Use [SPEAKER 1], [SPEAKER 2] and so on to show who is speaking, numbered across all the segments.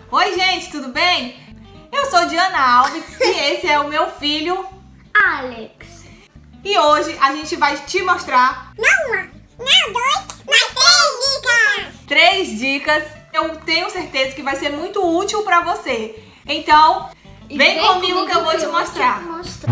[SPEAKER 1] Oi, gente, tudo bem? Eu sou Diana Alves e esse é o meu filho
[SPEAKER 2] Alex.
[SPEAKER 1] E hoje a gente vai te mostrar
[SPEAKER 2] não uma, não dois, mas 3 dicas.
[SPEAKER 1] 3 dicas. Eu tenho certeza que vai ser muito útil pra você. Então, vem comigo que eu vou te mostrar.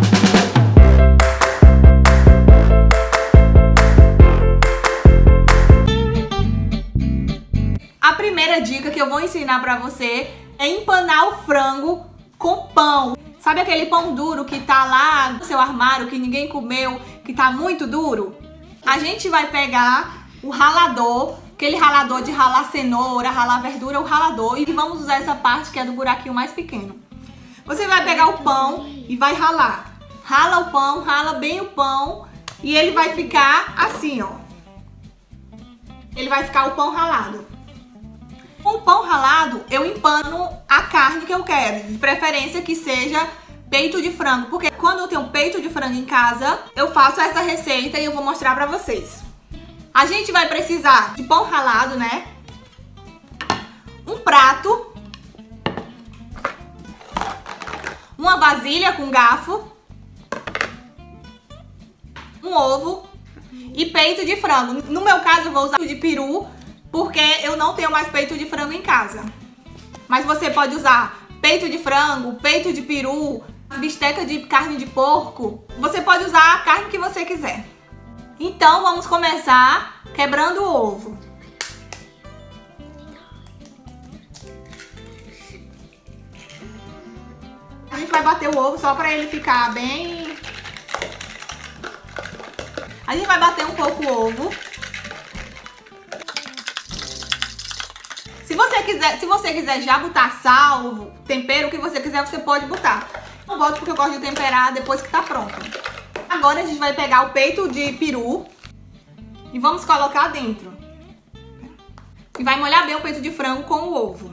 [SPEAKER 1] A primeira dica que eu vou ensinar pra você é empanar o frango com pão. Sabe aquele pão duro que tá lá no seu armário, que ninguém comeu, que tá muito duro? A gente vai pegar o ralador, aquele ralador de ralar cenoura, ralar verdura, o ralador, e vamos usar essa parte que é do buraquinho mais pequeno. Você vai pegar o pão e vai ralar. Rala o pão, rala bem o pão e ele vai ficar assim, ó. Ele vai ficar o pão ralado. Com o pão ralado, eu empano a carne que eu quero, de preferência que seja peito de frango, porque quando eu tenho peito de frango em casa, eu faço essa receita e eu vou mostrar pra vocês. A gente vai precisar de pão ralado, né? Um prato, uma vasilha com garfo, um ovo e peito de frango. No meu caso, eu vou usar de peru, porque eu não tenho mais peito de frango em casa. Mas você pode usar peito de frango, peito de peru, bisteca de carne de porco. Você pode usar a carne que você quiser. Então vamos começar quebrando o ovo. A gente vai bater o ovo só para ele ficar bem... A gente vai bater um pouco o ovo. Se você quiser já botar sal, tempero, o que você quiser, você pode botar. Eu boto porque eu gosto de temperar depois que tá pronto. Agora a gente vai pegar o peito de peru e vamos colocar dentro. E vai molhar bem o peito de frango com o ovo.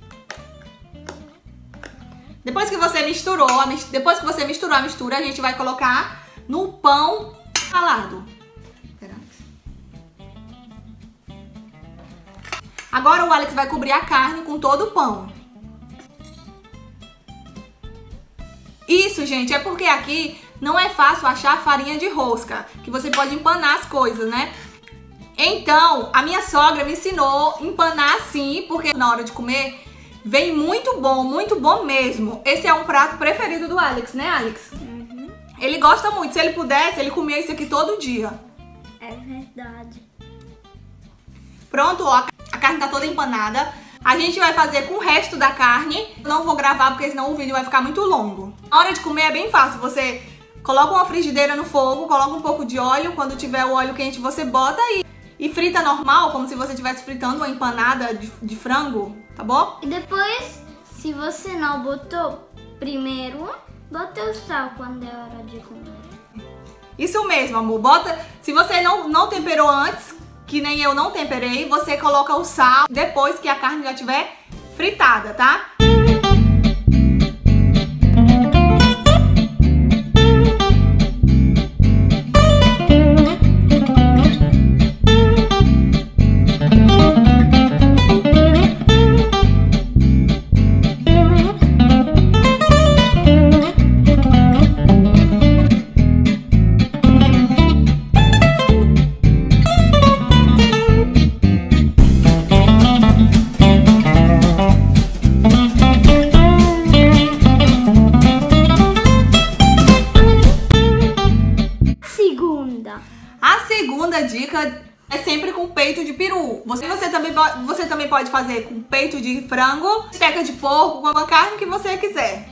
[SPEAKER 1] Depois que você misturou a mistura, a gente vai colocar no pão ralado. Agora o Alex vai cobrir a carne com todo o pão. Isso, gente, é porque aqui não é fácil achar farinha de rosca, que você pode empanar as coisas, né? Então, a minha sogra me ensinou a empanar assim, porque na hora de comer vem muito bom mesmo. Esse é um prato preferido do Alex, né, Alex?
[SPEAKER 2] Uhum.
[SPEAKER 1] Ele gosta muito. Se ele pudesse, ele comia isso aqui todo dia.
[SPEAKER 2] É verdade.
[SPEAKER 1] Pronto, ó, a carne tá toda empanada. A gente vai fazer com o resto da carne. Não vou gravar porque senão o vídeo vai ficar muito longo. Na hora de comer é bem fácil. Você coloca uma frigideira no fogo, coloca um pouco de óleo. Quando tiver o óleo quente, você bota e frita normal, como se você estivesse fritando uma empanada de frango, tá bom?
[SPEAKER 2] E depois, se você não botou primeiro, bota o sal quando é hora de comer.
[SPEAKER 1] Isso mesmo, amor. Bota. Se você não temperou antes, que nem eu não temperei, você coloca o sal depois que a carne já estiver fritada, tá? A segunda dica é sempre com peito de peru. Você também pode fazer com peito de frango, bisteca de porco, com a carne que você quiser.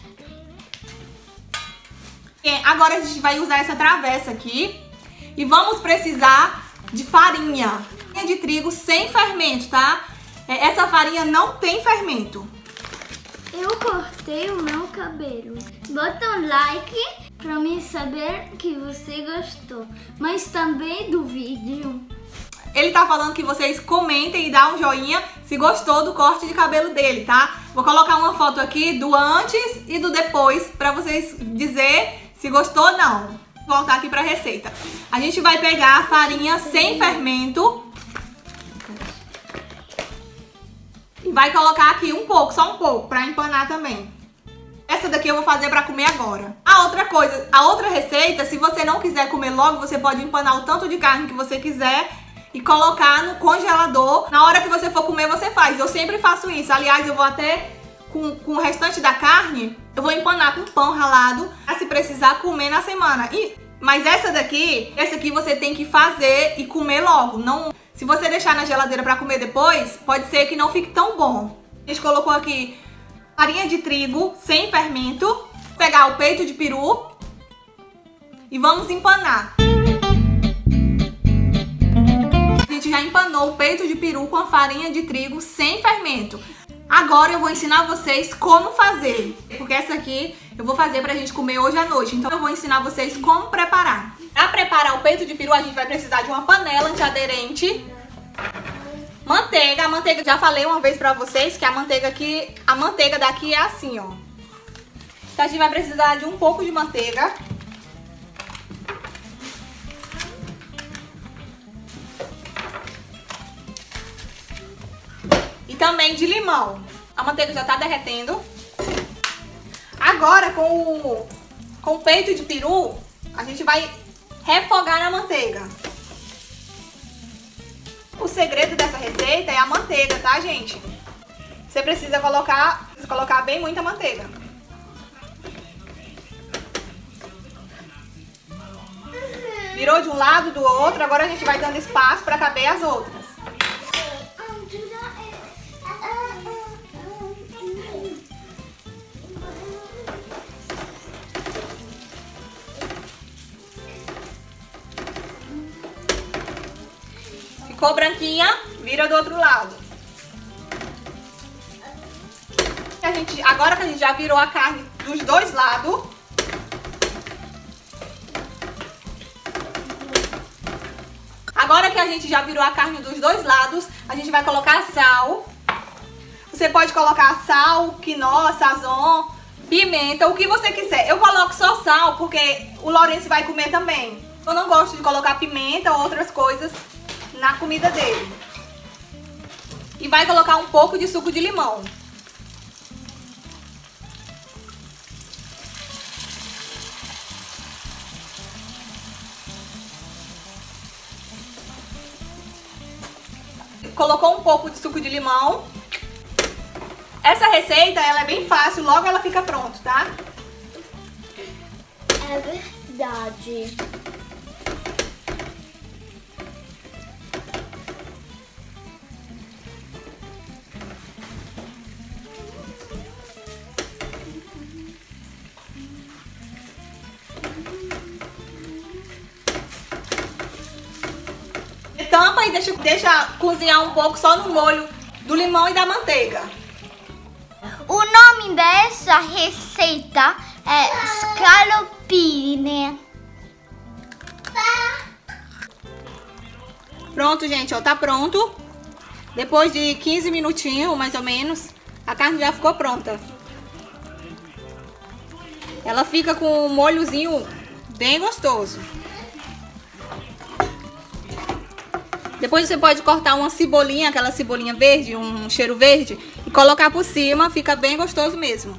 [SPEAKER 1] Agora a gente vai usar essa travessa aqui e vamos precisar de farinha. Farinha de trigo sem fermento, tá? Essa farinha não tem fermento.
[SPEAKER 2] Eu cortei o meu cabelo. Bota um like pra mim saber que você gostou, mas também do vídeo.
[SPEAKER 1] Ele tá falando que vocês comentem e dá um joinha se gostou do corte de cabelo dele, tá? Vou colocar uma foto aqui do antes e do depois pra vocês dizer se gostou ou não. Vou voltar aqui pra receita. A gente vai pegar a farinha sem fermento. E vai colocar aqui um pouco, só um pouco, pra empanar também. Essa daqui eu vou fazer pra comer agora. A outra coisa, a outra receita, se você não quiser comer logo, você pode empanar o tanto de carne que você quiser e colocar no congelador. Na hora que você for comer, você faz. Eu sempre faço isso. Aliás, eu vou até, com o restante da carne, eu vou empanar com pão ralado, pra se precisar comer na semana. Mas essa aqui você tem que fazer e comer logo. Não, se você deixar na geladeira pra comer depois, pode ser que não fique tão bom. A gente colocou aqui farinha de trigo sem fermento. Vou pegar o peito de peru e vamos empanar. A gente já empanou o peito de peru com a farinha de trigo sem fermento. Agora eu vou ensinar vocês como fazer, porque essa aqui eu vou fazer pra gente comer hoje à noite. Então eu vou ensinar vocês como preparar. Pra preparar o peito de peru, a gente vai precisar de uma panela antiaderente, manteiga. A manteiga, já falei uma vez pra vocês que a manteiga daqui é assim, ó. Então a gente vai precisar de um pouco de manteiga. E também de limão. A manteiga já tá derretendo. Agora com o peito de peru, a gente vai refogar na manteiga. O segredo dessa receita é a manteiga, tá, gente? Você precisa colocar bem muita manteiga. Virou de um lado, do outro, agora a gente vai dando espaço para caber as outras. Ficou branquinha, vira do outro lado. Agora que a gente já virou a carne dos dois lados, a gente vai colocar sal. Você pode colocar sal, quinó, sazon, pimenta, o que você quiser. Eu coloco só sal porque o Lourenço vai comer também. Eu não gosto de colocar pimenta ou outras coisas na comida dele. E vai colocar um pouco de suco de limão. Colocou um pouco de suco de limão. Essa receita, ela é bem fácil, logo ela fica pronta, tá?
[SPEAKER 2] É verdade.
[SPEAKER 1] Tampa e deixa cozinhar um pouco só no molho do limão e da manteiga.
[SPEAKER 2] O nome dessa receita é scallopine.
[SPEAKER 1] Pronto, gente, ó, tá pronto. Depois de 15 minutinhos, mais ou menos, a carne já ficou pronta. Ela fica com um molhozinho bem gostoso. Depois você pode cortar uma cebolinha, aquela cebolinha verde, um cheiro verde, e colocar por cima, fica bem gostoso mesmo.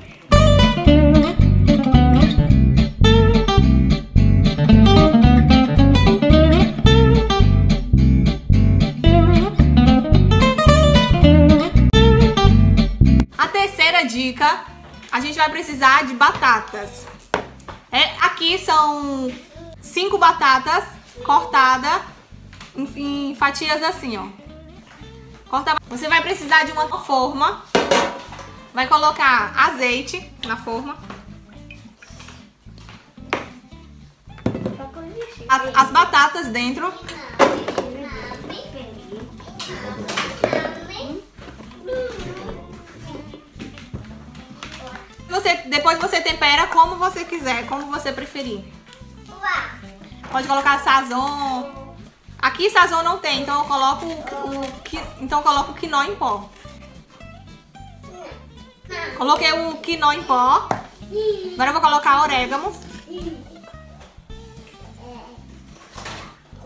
[SPEAKER 1] A terceira dica, a gente vai precisar de batatas. Aqui são 5 batatas cortadas em fatias assim, ó. Você vai precisar de uma forma. Vai colocar azeite na forma. As batatas dentro. Depois você tempera como você quiser, como você preferir. Pode colocar sazon. Aqui sazon não tem, então eu coloco o quinó em pó. Coloquei o quinó em pó. Agora eu vou colocar orégano.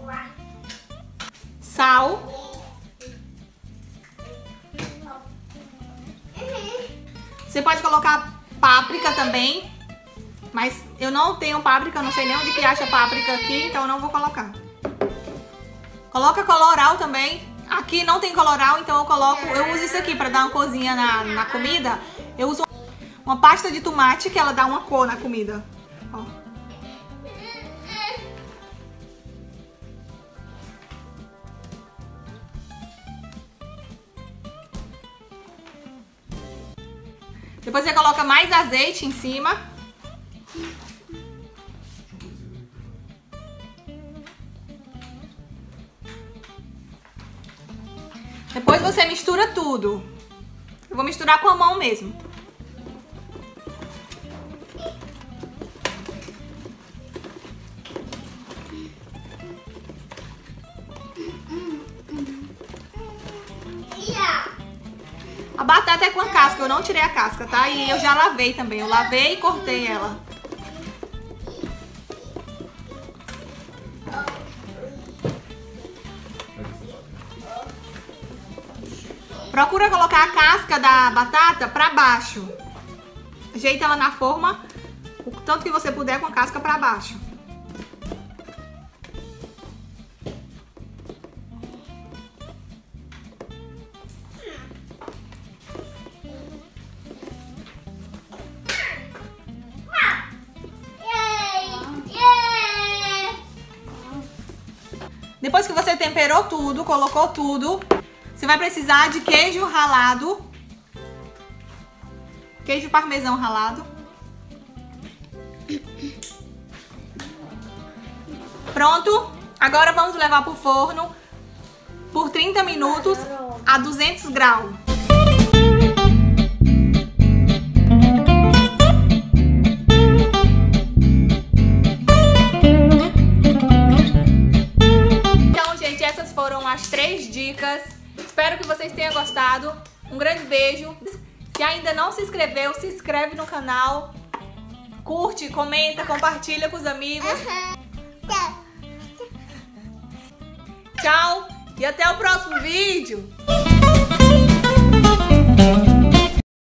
[SPEAKER 1] Sal. Você pode colocar páprica também, mas eu não tenho páprica, não sei nem onde que acha páprica aqui, então eu não vou colocar. Coloca coloral também. Aqui não tem coloral, então eu uso isso aqui para dar uma corzinha na comida. Eu uso uma pasta de tomate que ela dá uma cor na comida. Ó. Depois você coloca mais azeite em cima. Depois você mistura tudo. Eu vou misturar com a mão mesmo. A batata é com a casca, eu não tirei a casca, tá? E eu já lavei também, eu lavei e cortei ela. Procura colocar a casca da batata pra baixo. Ajeita ela na forma, o tanto que você puder com a casca pra baixo. Depois que você temperou tudo, colocou tudo, você vai precisar de queijo ralado, queijo parmesão ralado. Pronto, agora vamos levar pro forno por 30 minutos a 200 graus. Foram as 3 dicas. Espero que vocês tenham gostado. Um grande beijo. Se ainda não se inscreveu, se inscreve no canal. Curte, comenta, compartilha com os amigos. Tchau e até o próximo vídeo.